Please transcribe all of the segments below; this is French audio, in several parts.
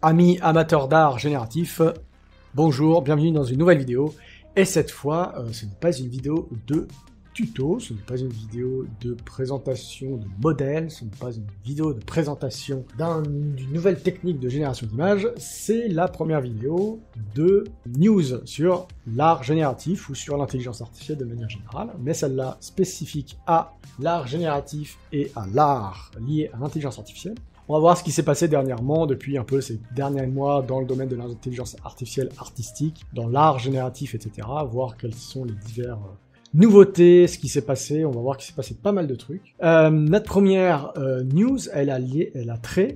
Amis amateurs d'art génératif, bonjour, bienvenue dans une nouvelle vidéo. Et cette fois, ce n'est pas une vidéo de tuto, ce n'est pas une vidéo de présentation de modèles, ce n'est pas une vidéo de présentation d'une nouvelle technique de génération d'images, c'est la première vidéo de news sur l'art génératif ou sur l'intelligence artificielle de manière générale, mais celle-là spécifique à l'art génératif et à l'art lié à l'intelligence artificielle. On va voir ce qui s'est passé dernièrement, depuis un peu ces derniers mois, dans le domaine de l'intelligence artificielle artistique, dans l'art génératif, etc. Voir quelles sont les diverses nouveautés, ce qui s'est passé. On va voir qu'il s'est passé pas mal de trucs. Notre première news, elle a trait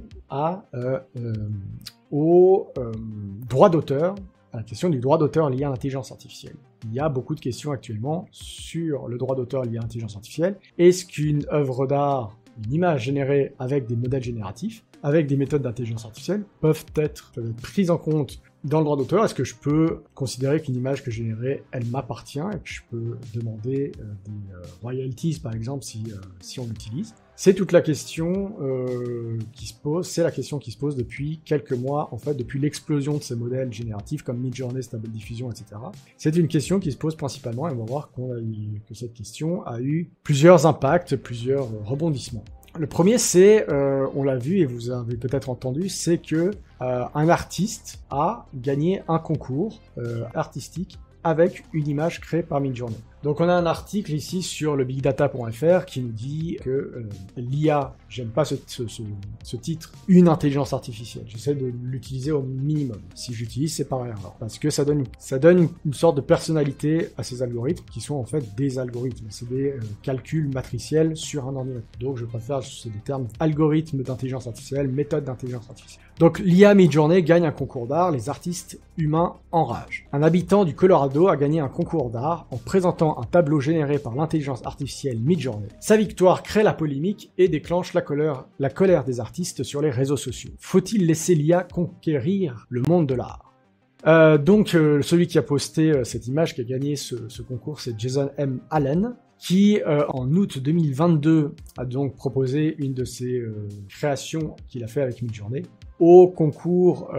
au droit d'auteur, à la question du droit d'auteur lié à l'intelligence artificielle. Il y a beaucoup de questions actuellement sur le droit d'auteur lié à l'intelligence artificielle. Est-ce qu'une œuvre d'art, une image générée avec des modèles génératifs, avec des méthodes d'intelligence artificielle, peuvent être prises en compte dans le droit d'auteur? Est-ce que je peux considérer qu'une image que j'ai générée, elle m'appartient et que je peux demander des royalties, par exemple, si on l'utilise? C'est toute la question qui se pose, c'est la question qui se pose depuis quelques mois, en fait, depuis l'explosion de ces modèles génératifs comme Midjourney, Stable Diffusion, etc. C'est une question qui se pose principalement, et on va voir que cette question a eu plusieurs impacts, plusieurs rebondissements. Le premier, c'est, on l'a vu et vous avez peut-être entendu, c'est que un artiste a gagné un concours artistique avec une image créée par Midjourney. Donc on a un article ici sur le bigdata.fr qui nous dit que l'IA, j'aime pas ce titre, une intelligence artificielle. J'essaie de l'utiliser au minimum. Si j'utilise, c'est par erreur. Parce que ça donne une sorte de personnalité à ces algorithmes qui sont en fait des algorithmes. C'est des calculs matriciels sur un ordinateur. Donc je préfère, c'est des termes algorithmes d'intelligence artificielle, méthode d'intelligence artificielle. Donc l'IA Midjourney gagne un concours d'art, les artistes humains enragent. Un habitant du Colorado a gagné un concours d'art en présentant un tableau généré par l'intelligence artificielle Midjourney. Sa victoire crée la polémique et déclenche la colère des artistes sur les réseaux sociaux. Faut-il laisser l'IA conquérir le monde de l'art? Donc celui qui a posté cette image, qui a gagné ce concours, c'est Jason M. Allen, qui en août 2022 a donc proposé une de ses créations qu'il a fait avec Midjourney au concours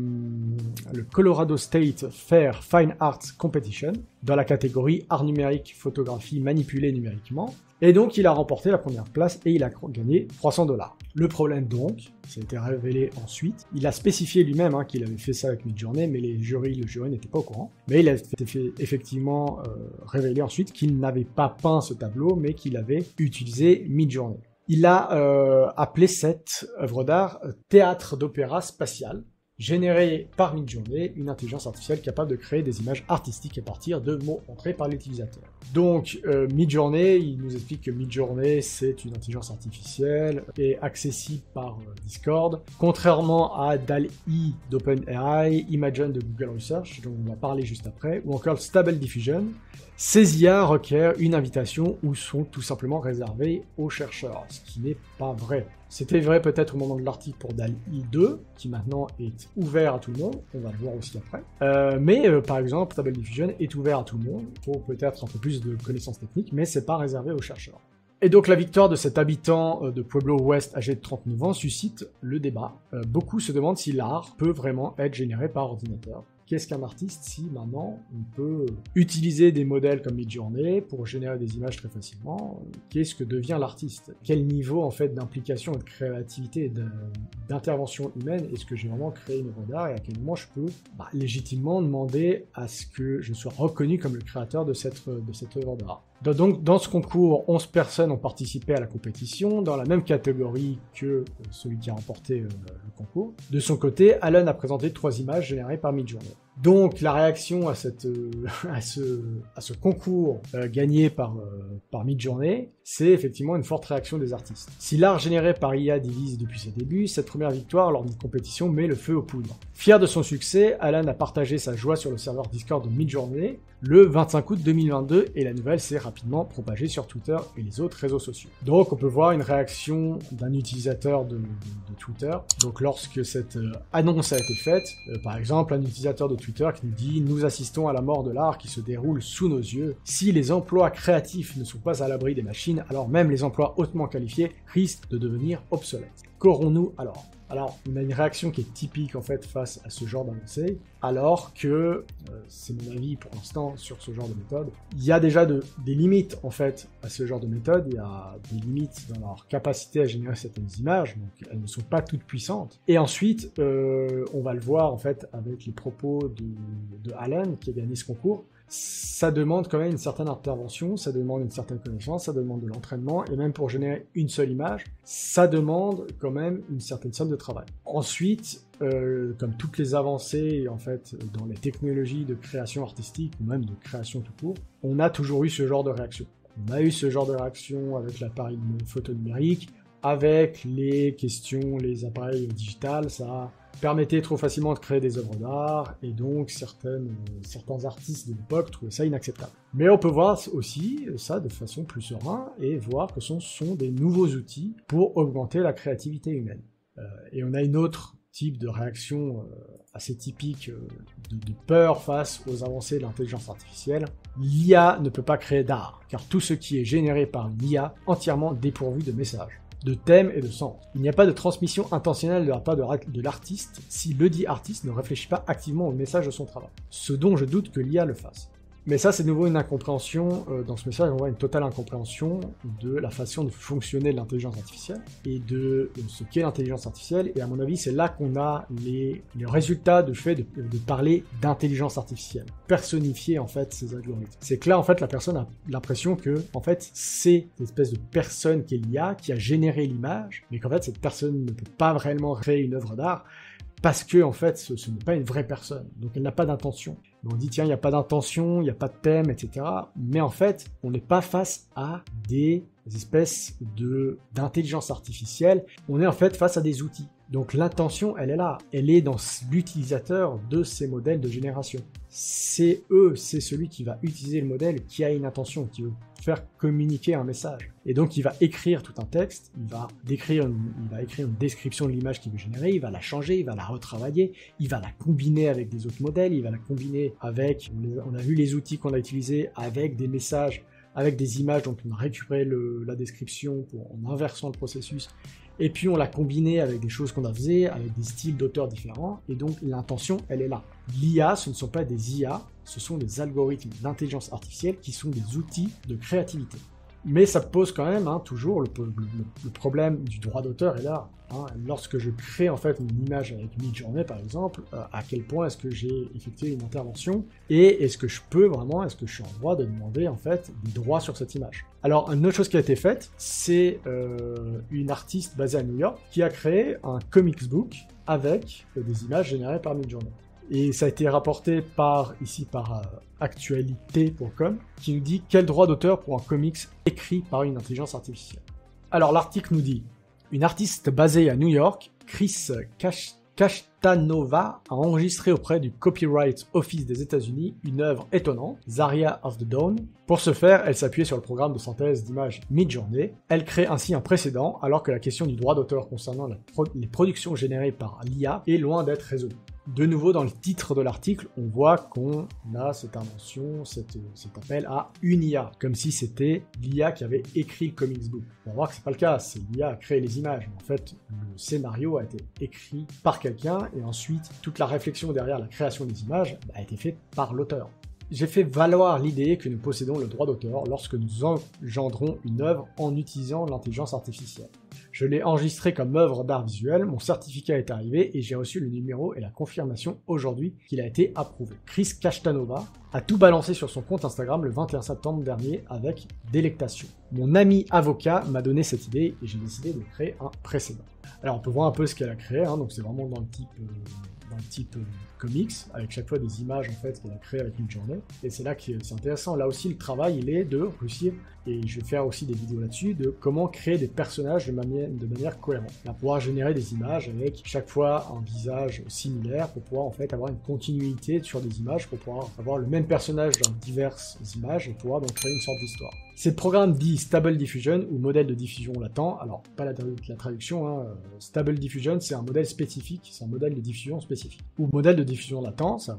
le Colorado State Fair Fine Arts Competition dans la catégorie art numérique, photographie manipulée numériquement. Et donc il a remporté la première place et il a gagné 300 $. Le problème donc, ça a été révélé ensuite, il a spécifié lui-même qu'il avait fait ça avec Midjourney, mais le jury n'était pas au courant. Mais il a fait effectivement révéler ensuite qu'il n'avait pas peint ce tableau, mais qu'il avait utilisé Midjourney. Il a appelé cette œuvre d'art théâtre d'opéra spatial, généré par Midjourney, une intelligence artificielle capable de créer des images artistiques à partir de mots entrés par l'utilisateur. Donc Midjourney, il nous explique que Midjourney c'est une intelligence artificielle et accessible par Discord, contrairement à DALL-E d'OpenAI, Imagen de Google Research, dont on va parler juste après, ou encore Stable Diffusion. Ces IA requièrent une invitation ou sont tout simplement réservées aux chercheurs, ce qui n'est pas vrai. C'était vrai peut-être au moment de l'article pour DALL-E 2, qui maintenant est ouvert à tout le monde, on va le voir aussi après. Mais par exemple, Stable Diffusion est ouvert à tout le monde, il faut peut-être un peu plus de connaissances techniques, mais c'est pas réservé aux chercheurs. Et donc la victoire de cet habitant de Pueblo West âgé de 39 ans suscite le débat. Beaucoup se demandent si l'art peut vraiment être généré par ordinateur. Qu'est-ce qu'un artiste si maintenant on peut utiliser des modèles comme Midjourney pour générer des images très facilement? Qu'est-ce que devient l'artiste? Quel niveau en fait d'implication, de créativité et d'intervention humaine est-ce que j'ai vraiment créé une œuvre d'art et à quel moment je peux légitimement demander à ce que je sois reconnu comme le créateur de cette œuvre d'art? Donc dans ce concours, 11 personnes ont participé à la compétition, dans la même catégorie que celui qui a remporté le concours. De son côté, Allen a présenté 3 images générées par Midjourney. Donc la réaction à ce concours gagné par Midjourney, c'est effectivement une forte réaction des artistes. Si l'art généré par IA divise depuis ses débuts, cette première victoire lors d'une compétition met le feu aux poudres. Fier de son succès, Allen a partagé sa joie sur le serveur Discord de Midjourney le 25 août 2022 et la nouvelle s'est rapidement propagée sur Twitter et les autres réseaux sociaux. Donc on peut voir une réaction d'un utilisateur de Twitter. Donc lorsque cette annonce a été faite, par exemple un utilisateur de Twitter qui nous dit « Nous assistons à la mort de l'art qui se déroule sous nos yeux. Si les emplois créatifs ne sont pas à l'abri des machines, alors même les emplois hautement qualifiés risquent de devenir obsolètes. Qu'aurons-nous alors ?» Alors, on a une réaction qui est typique en fait face à ce genre d'avancée, alors que, c'est mon avis pour l'instant sur ce genre de méthode, il y a déjà des limites en fait à ce genre de méthode, il y a des limites dans leur capacité à générer certaines images, donc elles ne sont pas toutes puissantes. Et ensuite, on va le voir en fait avec les propos de Alan qui a gagné ce concours. Ça demande quand même une certaine intervention, ça demande une certaine connaissance, ça demande de l'entraînement, et même pour générer une seule image, ça demande quand même une certaine somme de travail. Ensuite, comme toutes les avancées en fait dans les technologies de création artistique ou même de création tout court, on a toujours eu ce genre de réaction. On a eu ce genre de réaction avec l'appareil photo numérique, avec les questions, les appareils digitales, ça permettait trop facilement de créer des œuvres d'art, et donc certains artistes de l'époque trouvaient ça inacceptable. Mais on peut voir aussi ça de façon plus sereine, et voir que ce sont des nouveaux outils pour augmenter la créativité humaine. Et on a une autre type de réaction assez typique de peur face aux avancées de l'intelligence artificielle. L'IA ne peut pas créer d'art, car tout ce qui est généré par l'IA entièrement dépourvu de messages, de thème et de sens. Il n'y a pas de transmission intentionnelle de la part de l'artiste si le dit artiste ne réfléchit pas activement au message de son travail. Ce dont je doute que l'IA le fasse. Mais ça, c'est de nouveau une incompréhension. Dans ce message, on voit une totale incompréhension de la façon de fonctionner de l'intelligence artificielle et de ce qu'est l'intelligence artificielle. Et à mon avis, c'est là qu'on a les résultats du fait de parler d'intelligence artificielle. Personnifier, en fait, ces algorithmes. C'est que là, en fait, la personne a l'impression que, en fait, c'est une espèce de personne qui est l'IA, qui a généré l'image, mais qu'en fait, cette personne ne peut pas vraiment créer une œuvre d'art parce que, en fait, ce n'est pas une vraie personne. Donc, elle n'a pas d'intention. On dit, tiens, il n'y a pas d'intention, il n'y a pas de thème, etc. Mais en fait, on n'est pas face à des espèces d'intelligence artificielle. On est en fait face à des outils. Donc l'intention, elle est là. Elle est dans l'utilisateur de ces modèles de génération. C'est celui qui va utiliser le modèle qui a une intention, qui veut faire communiquer un message. Et donc il va écrire tout un texte, il va écrire une description de l'image qu'il veut générer, il va la changer, il va la retravailler, il va la combiner avec des autres modèles, il va la combiner avec, on a vu les outils qu'on a utilisés avec des messages, avec des images, donc on a récupéré la description en inversant le processus, et puis on l'a combiné avec des choses qu'on a fait, avec des styles d'auteurs différents, et donc l'intention, elle est là. L'IA, ce ne sont pas des IA, ce sont des algorithmes d'intelligence artificielle qui sont des outils de créativité. Mais ça pose quand même toujours le problème du droit d'auteur est là. Lorsque je crée en fait une image avec Midjourney par exemple, à quel point est-ce que j'ai effectué une intervention et est-ce que je suis en droit de demander en fait des droits sur cette image. Alors une autre chose qui a été faite, c'est une artiste basée à New York qui a créé un comics book avec des images générées par Midjourney. Et ça a été rapporté par actualité.com qui nous dit quel droit d'auteur pour un comics écrit par une intelligence artificielle. Alors l'article nous dit une artiste basée à New York, Chris Castanova, a enregistré auprès du Copyright Office des États-Unis une œuvre étonnante, Zarya of the Dawn. Pour ce faire, elle s'appuyait sur le programme de synthèse d'images Midjourney. Elle crée ainsi un précédent alors que la question du droit d'auteur concernant les productions générées par l'IA est loin d'être résolue. De nouveau, dans le titre de l'article, on voit qu'on a cette invention, cet appel à une IA, comme si c'était l'IA qui avait écrit le comics book. On va voir que c'est pas le cas, c'est l'IA qui a créé les images. En fait, le scénario a été écrit par quelqu'un, et ensuite, toute la réflexion derrière la création des images a été faite par l'auteur. J'ai fait valoir l'idée que nous possédons le droit d'auteur lorsque nous engendrons une œuvre en utilisant l'intelligence artificielle. Je l'ai enregistré comme œuvre d'art visuel, mon certificat est arrivé et j'ai reçu le numéro et la confirmation aujourd'hui qu'il a été approuvé. Chris Castanova a tout balancé sur son compte Instagram le 21 septembre dernier avec délectation. Mon ami avocat m'a donné cette idée et j'ai décidé de créer un précédent. Alors on peut voir un peu ce qu'elle a créé, donc c'est vraiment dans le type comics, avec chaque fois des images en fait qu'elle a créées avec Midjourney. Et c'est là que c'est intéressant. Là aussi, le travail, il est de réussir, et je vais faire aussi des vidéos là-dessus, de comment créer des personnages de manière cohérente. On va pouvoir générer des images avec chaque fois un visage similaire pour pouvoir en fait avoir une continuité sur des images, pour pouvoir avoir le même personnage dans diverses images et pouvoir donc créer une sorte d'histoire. C'est le programme dit Stable Diffusion ou modèle de diffusion latent. Alors, pas la traduction, Stable Diffusion, c'est un modèle spécifique, c'est un modèle de diffusion spécifique. Ou modèle de diffusion latent, ça oui,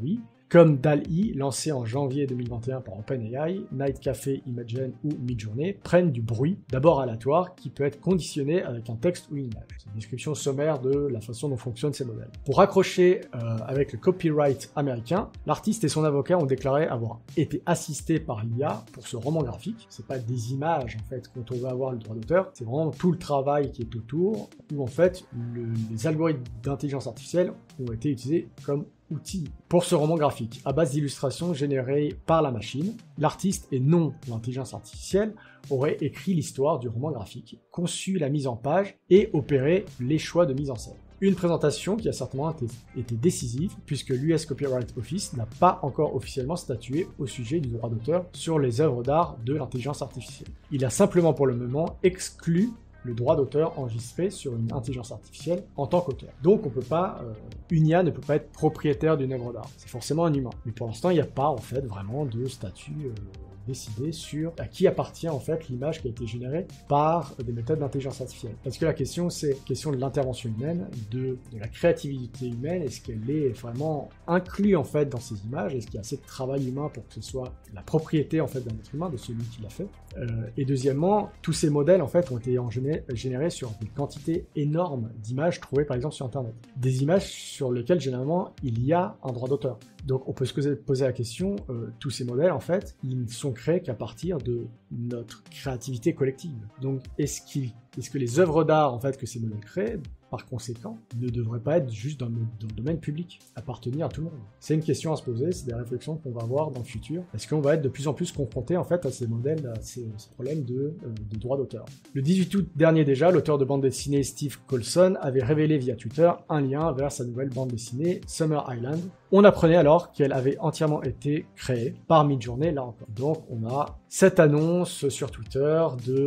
comme DALL-E, lancé en janvier 2021 par OpenAI, Night Café, Imagen ou Midjourney, prennent du bruit, d'abord aléatoire, qui peut être conditionné avec un texte ou une image. C'est une description sommaire de la façon dont fonctionnent ces modèles. Pour raccrocher avec le copyright américain, l'artiste et son avocat ont déclaré avoir été assistés par l'IA pour ce roman graphique. C'est pas des images, en fait, quand on veut avoir le droit d'auteur, c'est vraiment tout le travail qui est autour, où en fait, les algorithmes d'intelligence artificielle ont été utilisés comme outils pour ce roman graphique, à base d'illustrations générées par la machine. L'artiste, et non l'intelligence artificielle, aurait écrit l'histoire du roman graphique, conçu la mise en page et opéré les choix de mise en scène. Une présentation qui a certainement été décisive, puisque l'US Copyright Office n'a pas encore officiellement statué au sujet du droit d'auteur sur les œuvres d'art de l'intelligence artificielle. Il a simplement pour le moment exclu le droit d'auteur enregistré sur une intelligence artificielle en tant qu'auteur. Donc on peut pas, une IA ne peut pas être propriétaire d'une œuvre d'art. C'est forcément un humain. Mais pour l'instant, il n'y a pas en fait vraiment de statut décidé sur à qui appartient en fait l'image qui a été générée par des méthodes d'intelligence artificielle. Parce que la question, c'est question de l'intervention humaine, de la créativité humaine, est-ce qu'elle est vraiment inclue en fait dans ces images, est-ce qu'il y a assez de travail humain pour que ce soit la propriété en fait d'un être humain, de celui qui l'a fait. Et deuxièmement, tous ces modèles en fait ont été générés sur des quantités énormes d'images trouvées par exemple sur internet. Des images sur lesquelles généralement il y a un droit d'auteur. Donc on peut se poser la question, tous ces modèles en fait, ils ne sont créés qu'à partir de notre créativité collective. Donc est-ce que les œuvres d'art en fait que ces modèles créent, par conséquent, ne devraient pas être juste dans le domaine public, appartenir à tout le monde? C'est une question à se poser, c'est des réflexions qu'on va avoir dans le futur. Est-ce qu'on va être de plus en plus confronté en fait à ces modèles, à ces problèmes de droit d'auteur? Le 18 août dernier déjà, l'auteur de bande dessinée Steve Colson avait révélé via Twitter un lien vers sa nouvelle bande dessinée Summer Island. On apprenait alors qu'elle avait entièrement été créée par Midjourney, là encore. Donc on a cette annonce sur Twitter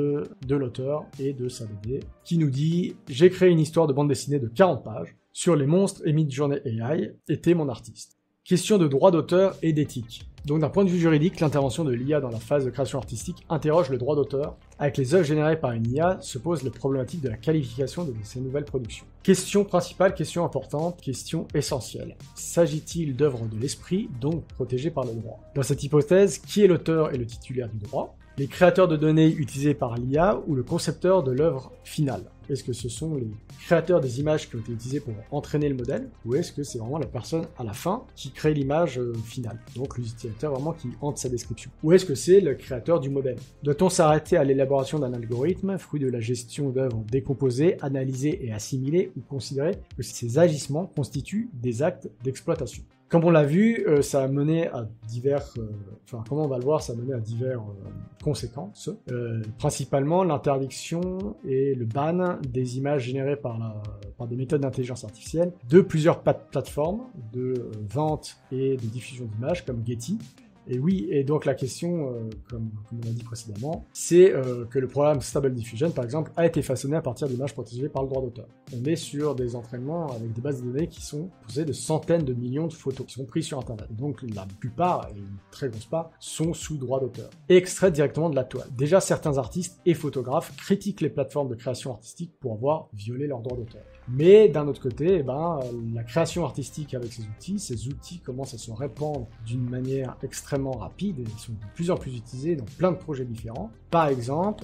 de l'auteur et de sa BD qui nous dit « J'ai créé une histoire de bande dessinée de 40 pages sur les monstres et Midjourney AI était mon artiste. » Question de droit d'auteur et d'éthique. Donc d'un point de vue juridique, l'intervention de l'IA dans la phase de création artistique interroge le droit d'auteur. Avec les œuvres générées par une IA, se pose les problématiques de la qualification de ces nouvelles productions. Question principale, question importante, question essentielle. S'agit-il d'œuvres de l'esprit, donc protégées par le droit? Dans cette hypothèse, qui est l'auteur et le titulaire du droit? Les créateurs de données utilisés par l'IA ou le concepteur de l'œuvre finale? Est-ce que ce sont les créateurs des images qui ont été utilisées pour entraîner le modèle, ou est-ce que c'est vraiment la personne à la fin qui crée l'image finale, donc l'utilisateur vraiment qui hante sa description? Ou est-ce que c'est le créateur du modèle? Doit-on s'arrêter à l'élaboration d'un algorithme, fruit de la gestion d'œuvres décomposées, analysées et assimilées, ou considérer que ces agissements constituent des actes d'exploitation? Comme on l'a vu, ça a mené à divers, comment on va le voir, ça a mené à divers conséquences. Principalement l'interdiction et le ban des images générées par des méthodes d'intelligence artificielle de plusieurs plateformes de vente et de diffusion d'images comme Getty. Et oui, et donc la question, comme on l'a dit précédemment, c'est que le programme Stable Diffusion, par exemple, a été façonné à partir d'images protégées par le droit d'auteur. On est sur des entraînements avec des bases de données qui sont composées de centaines de millions de photos qui sont prises sur Internet. Donc la plupart, et une très grosse part, sont sous droit d'auteur et extraites directement de la toile. Déjà, certains artistes et photographes critiquent les plateformes de création artistique pour avoir violé leurs droits d'auteur. Mais d'un autre côté, la création artistique avec ces outils commencent à se répandre d'une manière extrêmement rapide et ils sont de plus en plus utilisés dans plein de projets différents. Par exemple,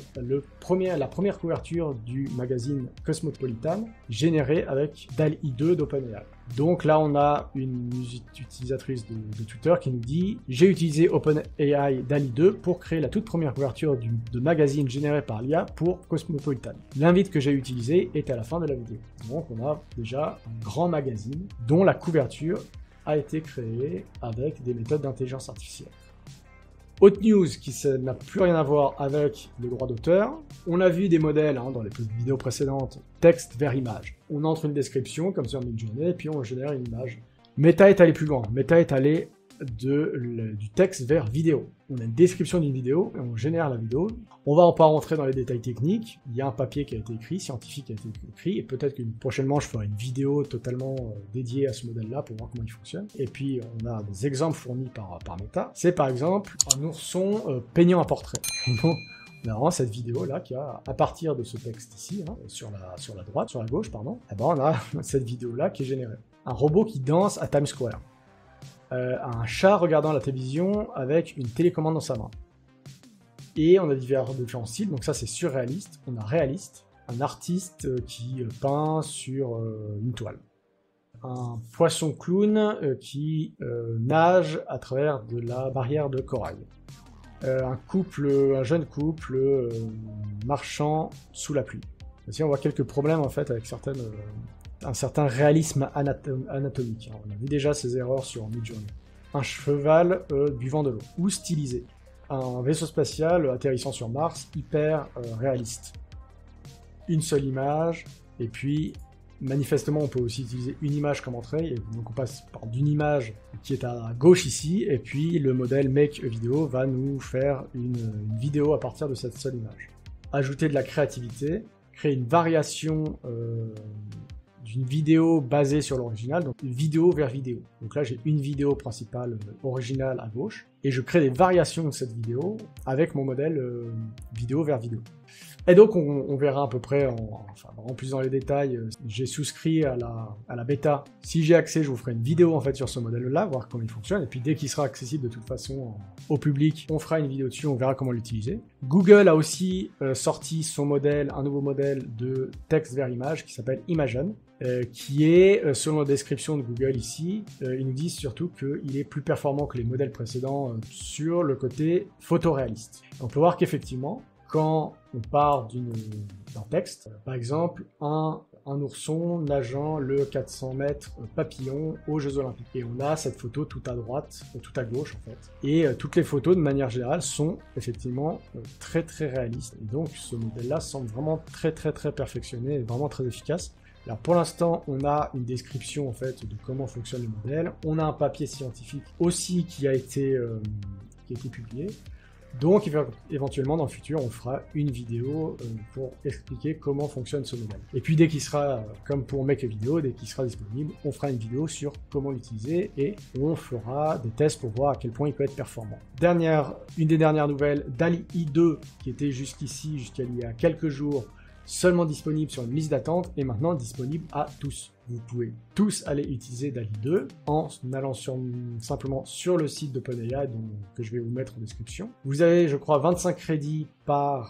la première couverture du magazine Cosmopolitan générée avec DALL-E 2 d'OpenAI. Donc là, on a une utilisatrice de Twitter qui nous dit « J'ai utilisé OpenAI DALL-E 2 pour créer la toute première couverture de magazine générée par l'IA pour Cosmopolitan. L'invite que j'ai utilisé est à la fin de la vidéo. » Donc on a déjà un grand magazine dont la couverture a été créée avec des méthodes d'intelligence artificielle. Autre news qui n'a plus rien à voir avec le droit d'auteur, on a vu des modèles dans les vidéos précédentes, texte vers image. On entre une description comme sur Midjourney et puis on génère une image. Meta est allé plus loin, Meta est allé du texte vers vidéo. On a une description d'une vidéo et on génère la vidéo. On va pas rentrer dans les détails techniques, il y a un papier qui a été écrit, scientifique qui a été écrit, et peut-être que prochainement je ferai une vidéo totalement dédiée à ce modèle-là pour voir comment il fonctionne. Et puis on a des exemples fournis par Meta. C'est par exemple un ourson peignant un portrait. Donc, on a vraiment cette vidéo-là qui a, à partir de ce texte ici, sur la gauche, on a cette vidéo-là qui est générée. Un robot qui danse à Times Square. un chat regardant la télévision avec une télécommande dans sa main. Et on a différents styles, donc ça c'est surréaliste. On a réaliste, un artiste qui peint sur une toile. Un poisson clown qui nage à travers de la barrière de corail. Un jeune couple marchant sous la pluie. Ici on voit quelques problèmes en fait avec un certain réalisme anatomique. On a vu déjà ces erreurs sur Midjourney. Un cheval buvant de l'eau, ou stylisé. Un vaisseau spatial atterrissant sur Mars, hyper réaliste. Une seule image, et puis manifestement on peut aussi utiliser une image comme entrée, et donc on passe par d'une image qui est à gauche ici, et puis le modèle Make a Video va nous faire une vidéo à partir de cette seule image. Ajouter de la créativité, créer une variation d'une vidéo basée sur l'original, donc vidéo vers vidéo. Donc là j'ai une vidéo principale originale à gauche, et je crée des variations de cette vidéo avec mon modèle vidéo vers vidéo. Et donc on verra à peu près, en plus dans les détails, j'ai souscrit à la bêta. Si j'ai accès, je vous ferai une vidéo en fait sur ce modèle-là, voir comment il fonctionne, et puis dès qu'il sera accessible de toute façon au public, on fera une vidéo dessus, on verra comment l'utiliser. Google a aussi sorti son modèle, un nouveau modèle de texte vers image qui s'appelle Imagen, qui est, selon la description de Google ici, ils nous disent surtout qu'il est plus performant que les modèles précédents sur le côté photoréaliste. On peut voir qu'effectivement, quand on part d'un texte, par exemple, un ourson nageant le 400 mètres papillon aux Jeux Olympiques. Et on a cette photo tout à droite, tout à gauche en fait. Et toutes les photos de manière générale sont effectivement très très réalistes. Et donc ce modèle-là semble vraiment très perfectionné et vraiment très efficace. Alors pour l'instant, on a une description en fait de comment fonctionne le modèle. On a un papier scientifique aussi qui a été publié. Donc éventuellement dans le futur, on fera une vidéo pour expliquer comment fonctionne ce modèle. Et puis dès qu'il sera, comme pour Make a Video, dès qu'il sera disponible, on fera une vidéo sur comment l'utiliser et on fera des tests pour voir à quel point il peut être performant. Une des dernières nouvelles, DALL-E 2, qui était jusqu'ici, jusqu'à il y a quelques jours, seulement disponible sur une liste d'attente, est maintenant disponible à tous. Vous pouvez tous aller utiliser DALL-E 2 en allant simplement sur le site d'OpenAI que je vais vous mettre en description. Vous avez, je crois, 25 crédits par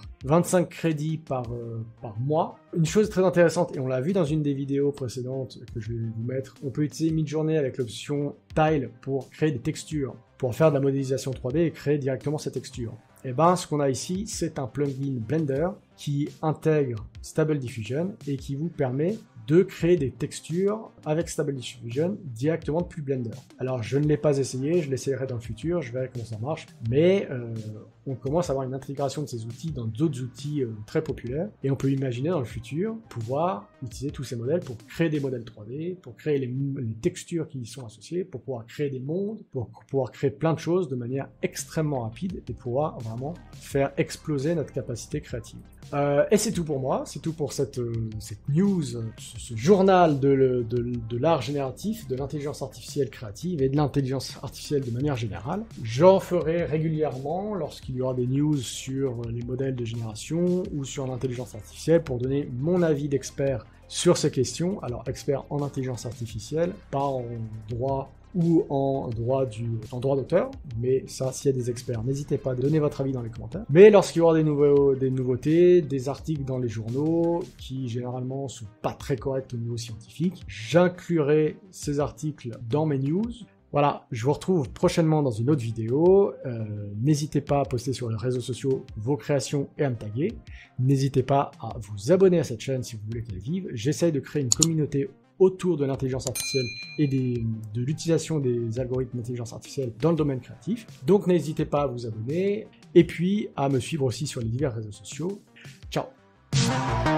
mois. Une chose très intéressante, et on l'a vu dans une des vidéos précédentes que je vais vous mettre, on peut utiliser Midjourney avec l'option Tile pour créer des textures, pour faire de la modélisation 3D et créer directement ces textures. Et ben, ce qu'on a ici, c'est un plugin Blender qui intègre Stable Diffusion et qui vous permet de créer des textures avec Stable Diffusion directement depuis Blender. Alors je ne l'ai pas essayé, je l'essayerai dans le futur, je verrai comment ça marche, mais on commence à avoir une intégration de ces outils dans d'autres outils très populaires, et on peut imaginer dans le futur pouvoir utiliser tous ces modèles pour créer des modèles 3D, pour créer les textures qui y sont associées, pour pouvoir créer des mondes, pour pouvoir créer plein de choses de manière extrêmement rapide et pouvoir vraiment faire exploser notre capacité créative. Et c'est tout pour moi, c'est tout pour cette news, ce journal de l'art génératif, de l'intelligence artificielle créative et de l'intelligence artificielle de manière générale. J'en ferai régulièrement lorsqu'il y aura des news sur les modèles de génération ou sur l'intelligence artificielle pour donner mon avis d'expert sur ces questions. Alors expert en intelligence artificielle, pas en droit ou en droit d'auteur, mais ça, s'il y a des experts, n'hésitez pas à donner votre avis dans les commentaires. Mais lorsqu'il y aura des nouveautés, des articles dans les journaux, qui généralement sont pas très corrects au niveau scientifique, j'inclurai ces articles dans mes news. Voilà, je vous retrouve prochainement dans une autre vidéo. N'hésitez pas à poster sur les réseaux sociaux vos créations et à me taguer. N'hésitez pas à vous abonner à cette chaîne si vous voulez qu'elle vive. J'essaye de créer une communauté autour de l'intelligence artificielle et de l'utilisation des algorithmes d'intelligence artificielle dans le domaine créatif. Donc n'hésitez pas à vous abonner et puis à me suivre aussi sur les divers réseaux sociaux. Ciao!